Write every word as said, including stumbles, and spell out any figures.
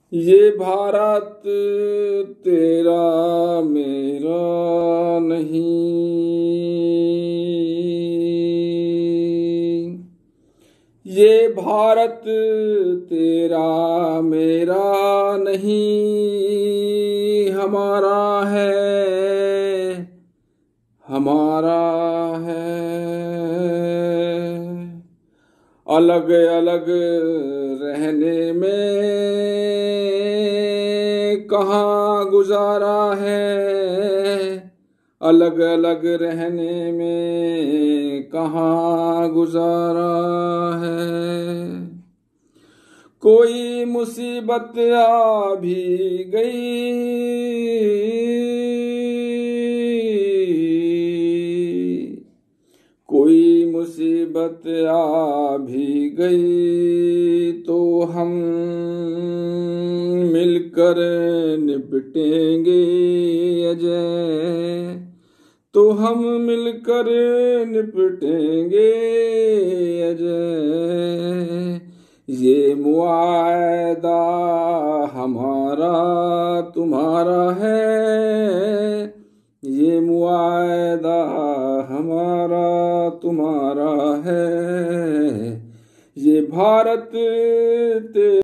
ये भारत तेरा मेरा नहीं, ये भारत तेरा मेरा नहीं, हमारा है हमारा है। अलग अलग रहने में कहाँ गुजारा है, अलग अलग रहने में कहाँ गुजारा है। कोई मुसीबत आ भी गई, कोई मुसीबत आ भी गई तो हम मिलकर निपटेंगे अजय, तो हम मिलकर निपटेंगे अजय। ये मुआहदा हमारा तुम्हारा है, ये मुआहदा हमारा तुम्हारा है। ये भारत ते